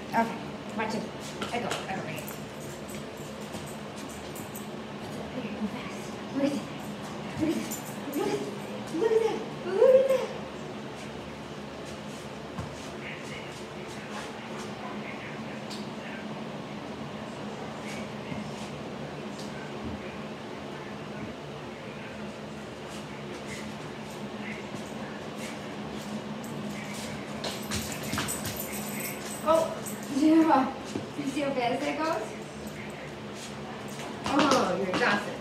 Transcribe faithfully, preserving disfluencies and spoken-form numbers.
Okay, watch it. I go, I go, right. Okay, go fast. Look at that. Look at that. Look at that. Look at that. Look at that. Oh, yeah. You see how fast that goes? Oh, you're exhausted.